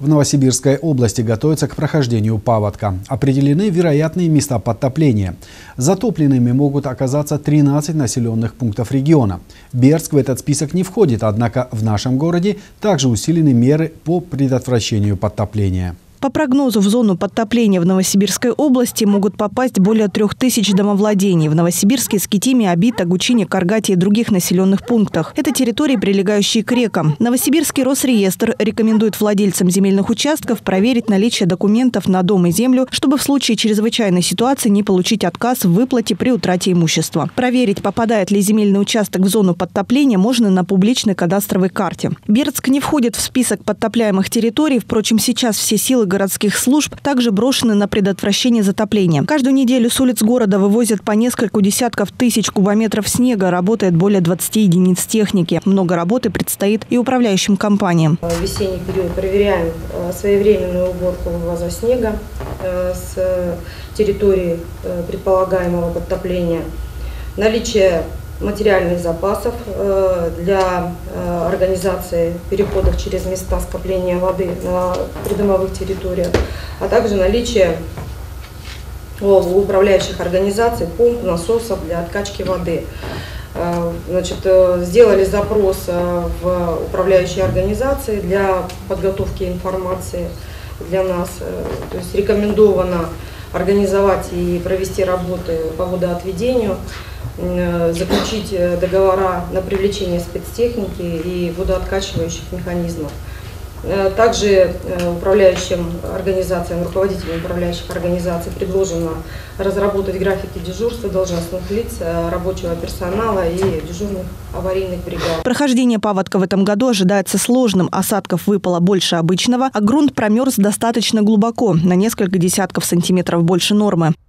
В Новосибирской области готовятся к прохождению паводка. Определены вероятные места подтопления. Затопленными могут оказаться 13 населенных пунктов региона. Бердск в этот список не входит, однако в нашем городе также усилены меры по предотвращению подтопления. По прогнозу, в зону подтопления в Новосибирской области могут попасть более 3000 домовладений. В Новосибирске, Скитиме, Абит, Агучине, Каргате и других населенных пунктах. Это территории, прилегающие к рекам. Новосибирский Росреестр рекомендует владельцам земельных участков проверить наличие документов на дом и землю, чтобы в случае чрезвычайной ситуации не получить отказ в выплате при утрате имущества. Проверить, попадает ли земельный участок в зону подтопления, можно на публичной кадастровой карте. Бердск не входит в список подтопляемых территорий. Впрочем, сейчас все силы городских служб также брошены на предотвращение затопления. Каждую неделю с улиц города вывозят по несколько десятков тысяч кубометров снега. Работает более 20 единиц техники. Много работы предстоит и управляющим компаниям. В весенний период проверяем своевременную уборку вывоза снега с территории предполагаемого подтопления, наличие материальных запасов для организации переходов через места скопления воды на придомовых территориях, а также наличие у управляющих организаций помп, насосов для откачки воды. Сделали запрос в управляющие организации для подготовки информации для нас. То есть рекомендовано организовать и провести работы по водоотведению, заключить договора на привлечение спецтехники и водооткачивающих механизмов. Также управляющим организациям, руководителям управляющих организаций предложено разработать графики дежурства должностных лиц, рабочего персонала и дежурных аварийных бригад. Прохождение паводка в этом году ожидается сложным. Осадков выпало больше обычного, а грунт промерз достаточно глубоко, на несколько десятков сантиметров больше нормы.